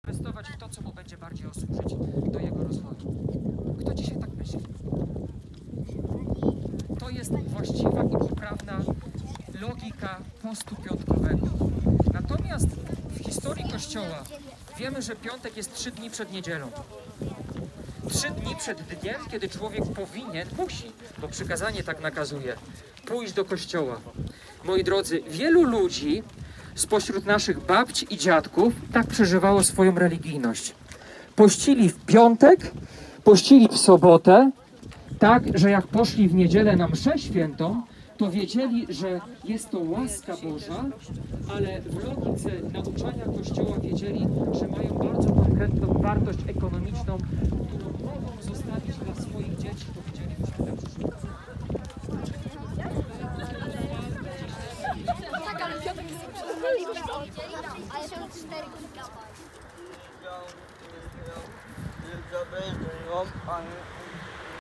zainwestować w to, co mu będzie bardziej służyć do jego rozwoju. Kto dzisiaj tak myśli? To jest właściwa i poprawna logika postu piątkowego. Natomiast w historii Kościoła wiemy, że piątek jest 3 dni przed niedzielą. 3 dni przed dniem, kiedy człowiek musi, bo przykazanie tak nakazuje, pójść do kościoła. Moi drodzy, wielu ludzi spośród naszych babci i dziadków tak przeżywało swoją religijność. Pościli w piątek, pościli w sobotę, tak, że jak poszli w niedzielę na mszę świętą, to wiedzieli, że jest to łaska Boża, ale w logice nauczania Kościoła wiedzieli, że mają bardzo konkretną wartość ekonomiczną, którą mogą zostawić dla swoich dzieci, bo widzieli w świętym przyszłości. Tak, ale Piotr jest